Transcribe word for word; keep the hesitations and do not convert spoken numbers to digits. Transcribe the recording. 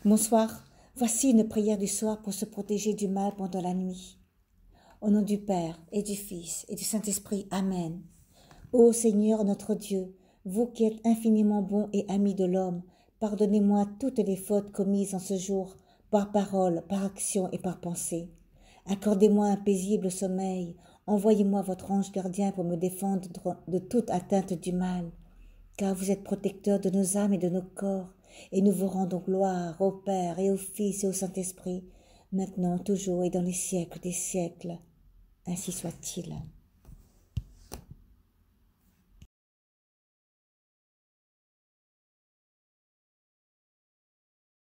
Bonsoir, voici une prière du soir pour se protéger du mal pendant la nuit. Au nom du Père et du Fils et du Saint-Esprit, Amen. Ô Seigneur notre Dieu, vous qui êtes infiniment bon et ami de l'homme, pardonnez-moi toutes les fautes commises en ce jour, par parole, par action et par pensée. Accordez-moi un paisible sommeil, envoyez-moi votre ange gardien pour me défendre de toute atteinte du mal, car vous êtes protecteur de nos âmes et de nos corps, et nous vous rendons gloire au Père et au Fils et au Saint-Esprit, maintenant, toujours et dans les siècles des siècles. Ainsi soit-il.